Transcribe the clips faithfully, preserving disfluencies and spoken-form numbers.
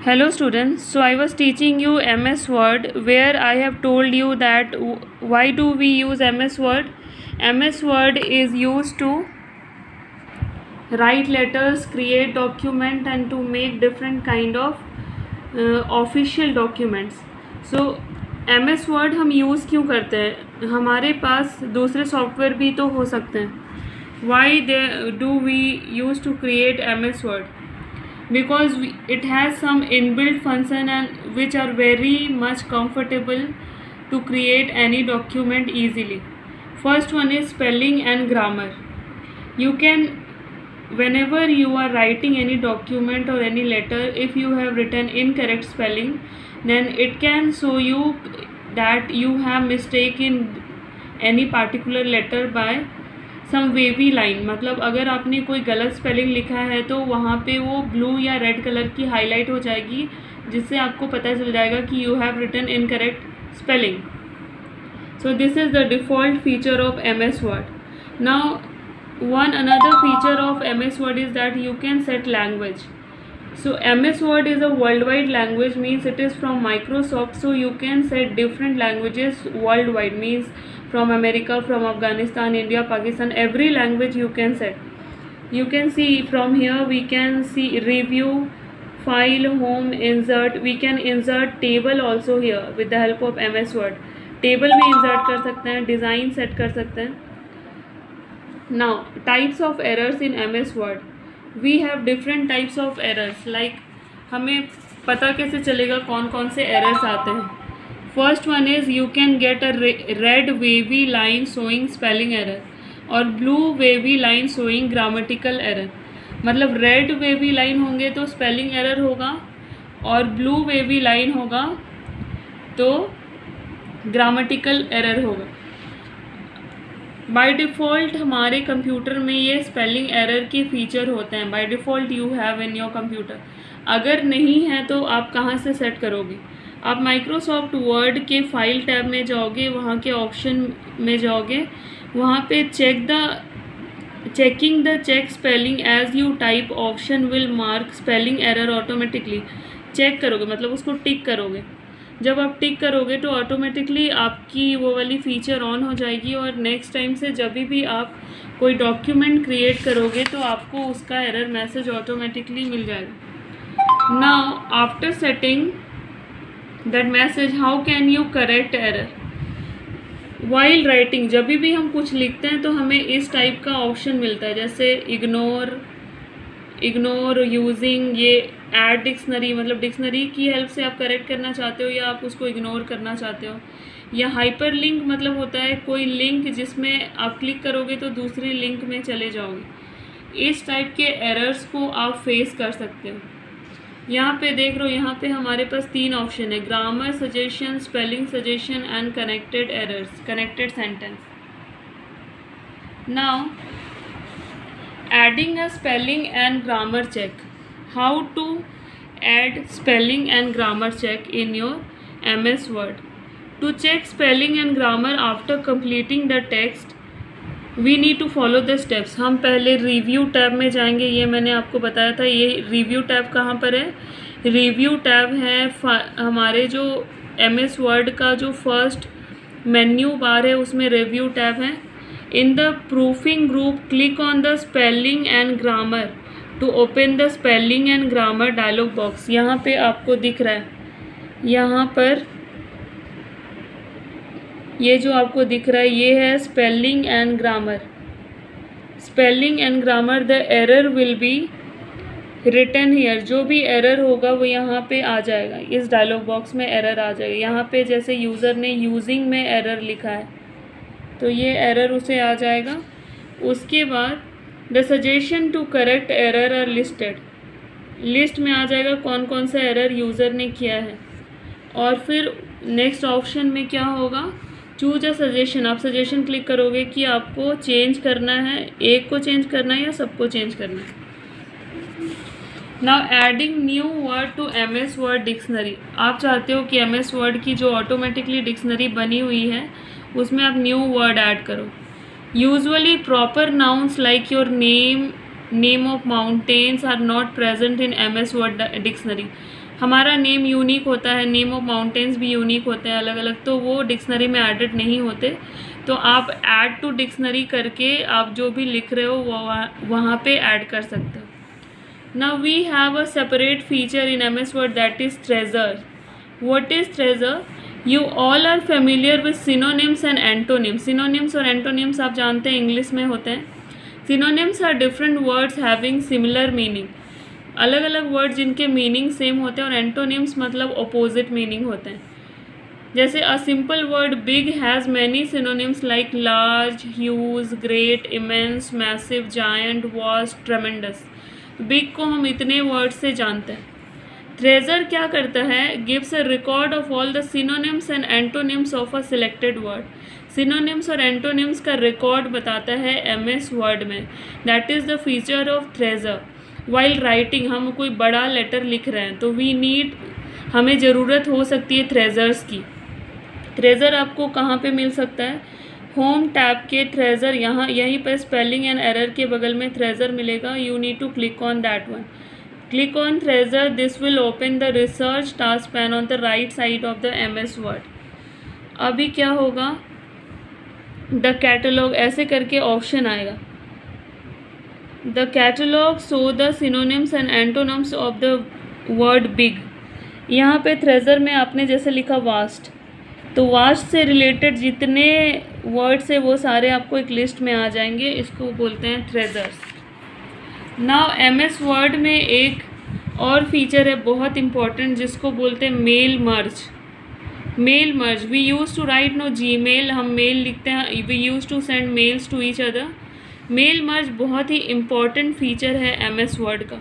Hello students, so I was teaching you M S Word where I have told you that w- why do we use M S Word? M S Word is used to write letters, create document and to make different kind of uh, official documents. So M S Word हम use क्यों करते हैं? हमारे पास दूसरे software भी तो हो सकते हैं. Why they, do we use to create M S Word? Because we, it has some inbuilt function and which are very much comfortable to create any document easily. First one is spelling and grammar. You can, whenever you are writing any document or any letter, if you have written incorrect spelling, then it can show you that you have mistake in any particular letter by some wavy line. मतलब अगर आपने कोई गलत spelling लिखा है तो वहाँ पे वो ब्लू या रेड कलर की हाईलाइट हो जाएगी, जिससे आपको पता चल जाएगा कि you have written incorrect spelling. So this is the default feature of M S word. Now one another feature of M S word is that you can set language. So M S Word is a worldwide language, means it is from Microsoft, so you can set different languages worldwide, means from America, from Afghanistan, India, Pakistan, every language you can set. You can see from here we can see review, file, home, insert. We can insert table also here with the help of M S Word. Table भी insert कर सकते हैं, design set कर सकते हैं. Now types of errors in M S Word. We have different types of errors. Like हमें पता कैसे चलेगा कौन कौन से errors आते हैं. First one is you can get a red wavy line showing spelling error और blue wavy line showing grammatical error. मतलब red wavy line होंगे तो spelling error होगा और blue wavy line होगा तो grammatical error होगा. बाय डिफ़ॉल्ट हमारे कंप्यूटर में ये स्पेलिंग एरर के फीचर होते हैं. By default you have in your computer. अगर नहीं है तो आप कहाँ से सेट करोगे? आप माइक्रोसॉफ्ट वर्ड के फाइल टैब में जाओगे, वहाँ के ऑप्शन में जाओगे, वहाँ पे check the checking the check spelling as you type option will mark spelling error automatically. Check करोगे मतलब उसको टिक करोगे. जब आप टिक करोगे तो ऑटोमेटिकली आपकी वो वाली फ़ीचर ऑन हो जाएगी और नेक्स्ट टाइम से जब भी आप कोई डॉक्यूमेंट क्रिएट करोगे तो आपको उसका एरर मैसेज ऑटोमेटिकली मिल जाएगा. Now after setting that message, how can you correct error while writing. जब भी हम कुछ लिखते हैं तो हमें इस टाइप का ऑप्शन मिलता है, जैसे इग्नोर इग्नोर यूजिंग ये ऐड डिक्शनरी, मतलब डिक्शनरी की हेल्प से आप करेक्ट करना चाहते हो या आप उसको इग्नोर करना चाहते हो. या हाइपर लिंक मतलब होता है कोई लिंक जिसमें आप क्लिक करोगे तो दूसरी लिंक में चले जाओगे. इस टाइप के एरर्स को आप फेस कर सकते हो. यहाँ पे देख रहे हो, यहाँ पे हमारे पास तीन ऑप्शन है: grammar suggestion, spelling suggestion and connected errors, connected sentence. Now adding a spelling and grammar check. How to add spelling and grammar check in your M S Word. To check spelling and grammar after completing the text, we need to follow the steps. हम पहले review tab में जाएंगे. ये मैंने आपको बताया था. ये रिव्यू टैब कहाँ पर है? रिव्यू टैब है हमारे जो M S Word का जो फर्स्ट मेन्यू बार है, उसमें रिव्यू टैब है. In the proofing group, click on the spelling and grammar to open the spelling and grammar dialog box. यहाँ पे आपको दिख रहा है, यहाँ पर ये जो आपको दिख रहा है ये है spelling and grammar. Spelling and grammar, the error will be written here. जो भी एरर होगा वो यहाँ पे आ जाएगा, इस डायलॉग बॉक्स में एरर आ जाएगा. यहाँ पे जैसे यूज़र ने यूजिंग में एरर लिखा है तो ये एरर उसे आ जाएगा. उसके बाद the suggestion to correct error are listed, list में आ जाएगा कौन कौन सा एरर यूज़र ने किया है. और फिर नेक्स्ट ऑप्शन में क्या होगा? Choose a suggestion. आप सजेशन क्लिक करोगे कि आपको चेंज करना है, एक को चेंज करना है या सबको चेंज करना है. Now adding new word to M S word dictionary. आप चाहते हो कि एम एस वर्ड की जो ऑटोमेटिकली डिक्शनरी बनी हुई है उसमें आप न्यू वर्ड ऐड करो. Usually proper nouns like your name, name of mountains are not present in M S word dictionary. हमारा नेम यूनिक होता है, नेम ऑफ माउंटेन्स भी यूनिक होते हैं अलग अलग, तो वो डिक्शनरी में एडिड नहीं होते। तो आप ऐड टू डिक्शनरी करके आप जो भी लिख रहे हो वो वहाँ पे ऐड कर सकते हो। Now we have a separate feature in M S word that is thesaurus. What is thesaurus? You all are familiar with synonyms and antonyms. Synonyms और एंटोनिम्स आप जानते हैं इंग्लिश में होते हैं। Synonyms are different words having similar meaning, अलग अलग word जिनके मीनिंग सेम होते हैं, और एंटोनिम्स मतलब अपोजिट मीनिंग होते हैं। जैसे a simple word big has many synonyms like large, huge, great, immense, massive, giant, vast, tremendous. Big को हम इतने वर्ड से जानते हैं। ट्रेजर क्या करता है? Gives a record of all the synonyms and antonyms of a selected word. Synonyms और एंटोनिम्स का रिकॉर्ड बताता है एम एस वर्ड में। That is the feature of thesaurus. While writing, हम कोई बड़ा लेटर लिख रहे हैं तो वी नीड, हमें ज़रूरत हो सकती है ट्रेजर्स की। ट्रेजर आपको कहाँ पे मिल सकता है? होम टैब के ट्रेजर, यहाँ यहीं पर स्पेलिंग एंड एरर के बगल में ट्रेजर मिलेगा। You need to click on that one. Click on thesaurus, this will open the research task pane on the right side of the M S word. अभी क्या होगा? द कैटलॉग ऐसे करके option आएगा। The catalogue show the synonyms and antonyms of the word big. यहाँ पे treasure में आपने जैसे लिखा वास्ट, तो वास्ट से रिलेटेड जितने वर्ड्स है वो सारे आपको एक लिस्ट में आ जाएंगे। इसको बोलते हैं thesauruses. Now M S word में एक और फीचर है बहुत इम्पॉर्टेंट जिसको बोलते हैं mail merge. Mail merge, we use to write no Gmail, हम मेल लिखते हैं, we use to send mails to each other. Mail merge बहुत ही इम्पॉर्टेंट फीचर है एम एस वर्ड का।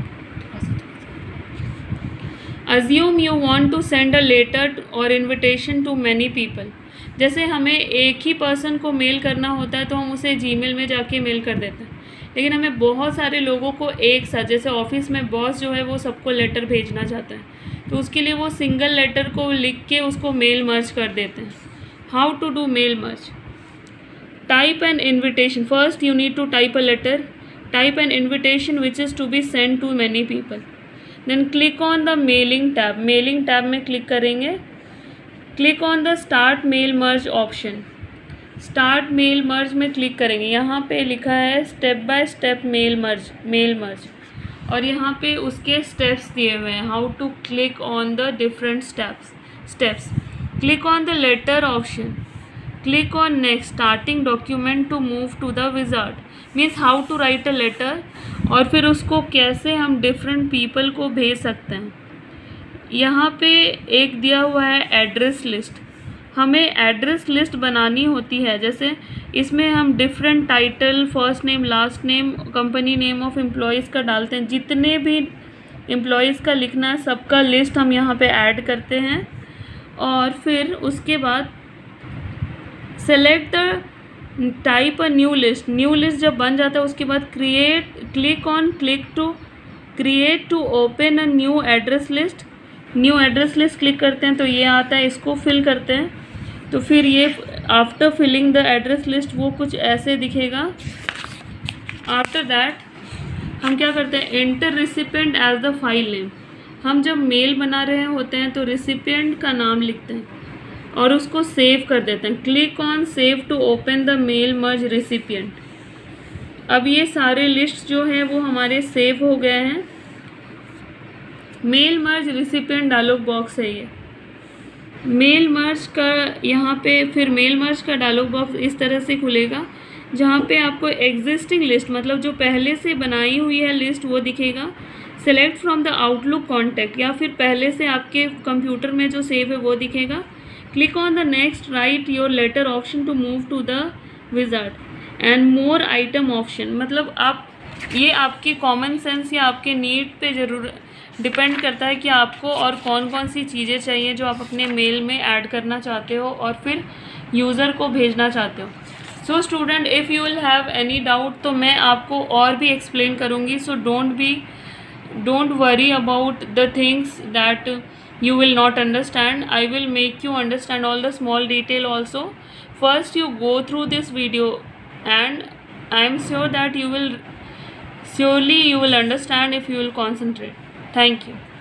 Assume you want to send a letter और invitation to many people. जैसे हमें एक ही पर्सन को मेल करना होता है तो हम उसे जीमेल में जाके मेल कर देते हैं, लेकिन हमें बहुत सारे लोगों को एक साथ, जैसे ऑफिस में बॉस जो है वो सबको लेटर भेजना चाहता है, तो उसके लिए वो सिंगल लेटर को लिख के उसको मेल मर्ज कर देते हैं। How to do mail merge? Type an invitation. First you need to type a letter, type an invitation which is to be send to many people. Then click on the mailing tab, mailing tab में click करेंगे। Click on the start mail merge option, start mail merge में click करेंगे। यहाँ पे लिखा है step by step mail merge, mail merge, और यहाँ पे उसके स्टेप्स दिए हुए हैं, how to click on the different steps steps click on the letter option, click on next, starting document to move to the wizard, means how to write a letter, और फिर उसको कैसे हम डिफरेंट पीपल को भेज सकते हैं। यहाँ पे एक दिया हुआ है एड्रेस लिस्ट, हमें एड्रेस लिस्ट बनानी होती है। जैसे इसमें हम different title, first name, last name, company name of employees का डालते हैं, जितने भी एम्प्लॉयज़ का लिखना है सबका लिस्ट हम यहाँ पे ऐड करते हैं। और फिर उसके बाद select the type a new list, new list जब बन जाता है उसके बाद create, click on click to create to open a new address list. New address list click करते हैं तो ये आता है, इसको फिल करते हैं तो फिर ये after filling the address list वो कुछ ऐसे दिखेगा। आफ्टर दैट हम क्या करते हैं, enter recipient as the file name. हम जब मेल बना रहे होते हैं तो रिसिपिएंट का नाम लिखते हैं और उसको सेव कर देते हैं। Click on save to open the mail merge recipient. अब ये सारे लिस्ट जो हैं वो हमारे सेव हो गए हैं। Mail merge recipient dialog box है ये। मेल मर्ज का यहाँ पे फिर मेल मर्ज का डायलॉग बॉक्स इस तरह से खुलेगा जहाँ पे आपको एग्जिस्टिंग लिस्ट, मतलब जो पहले से बनाई हुई है लिस्ट वो दिखेगा। Select from the Outlook contact, या फिर पहले से आपके कंप्यूटर में जो सेव है वो दिखेगा। Click on the next, write your letter option to move to the wizard and more item option. मतलब आप ये आपके कॉमन सेंस या आपके नीड पे ज़रूर डिपेंड करता है कि आपको और कौन कौन सी चीज़ें चाहिए जो आप अपने मेल में ऐड करना चाहते हो और फिर यूज़र को भेजना चाहते हो। So student, if you will have any doubt तो मैं आपको और भी एक्सप्लेन करूँगी। So don't be don't worry about the things that you will not understand. I will make you understand all the small detail also. First you go through this video and I am sure that you will surely you will understand if you will concentrate. Thank you.